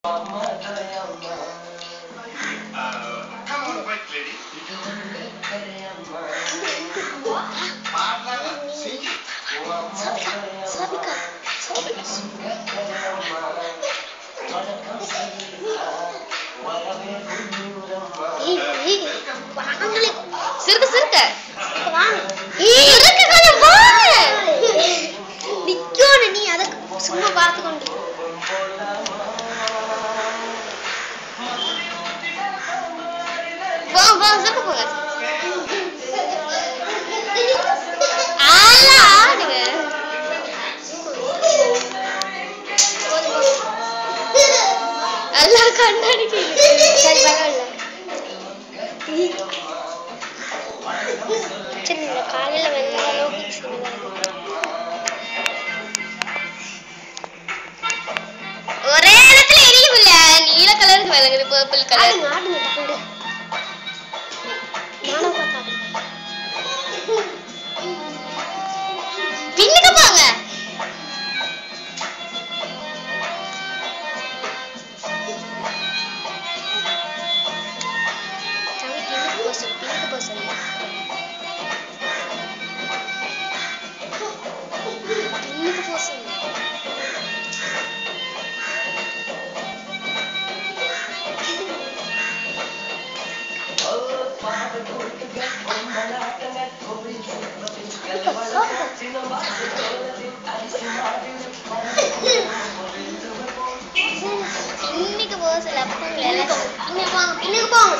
சிறுக சிறுக நிக்கோன்னு நீ அத சும்மா பார்த்து கொண்டு வா சிறுக போங்க எல்லாம் கண்ணாடிக்கு சரி பரவாயில்ல சரி காலையில வெள்ளம் ஒரே இடத்துல எரியுமில்ல நீல கலருக்கு விளங்குது பர்பிள் கலர் பின்னுக்கு போங்க இன்னைக்கு போசல இன்னைக்கு போங்க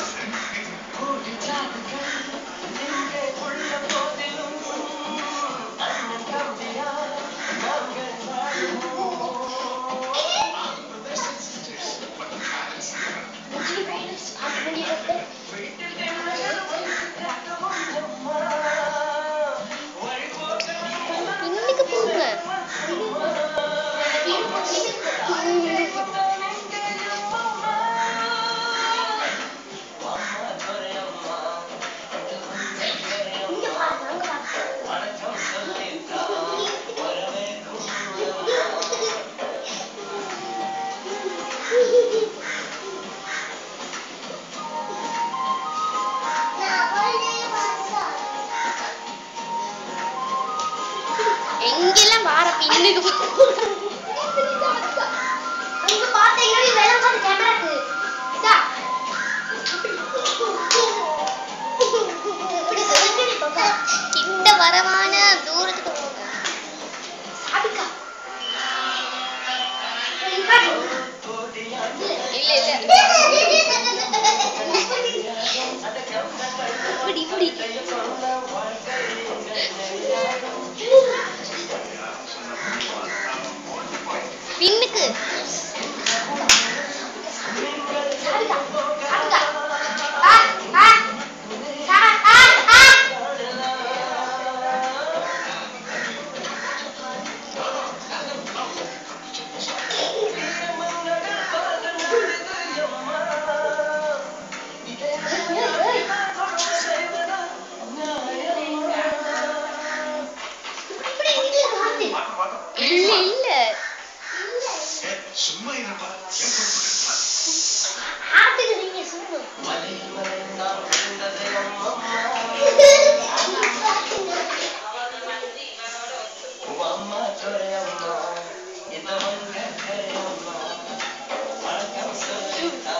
எங்கெல்லாம் வார பின்னுக்கு அங்க பாத்தீங்கன்னா வேலை பார்த்து கேமராக்கு இதா இப்படி சொல்லுங்க பாப்பா கிட்ட வரமான தூரத்துக்கு போங்க சாபிகா இல்ல இப்படி பின்னுக்கு இல்ல சும்மா இருப்பா ஆட்டுக்கு நீங்க சும்மா அம்மா தோரே அம்மா இந்த வங்க கரே அம்மா வணக்கம் சொல்லிட்டா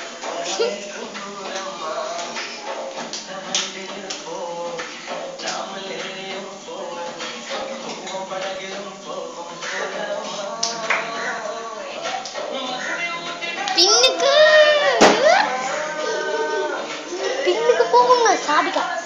அம்மா தவண்டில் போ ராமலேயும் போ படகிலும் போகும் பின்னுக்கு போங்க சாபிகா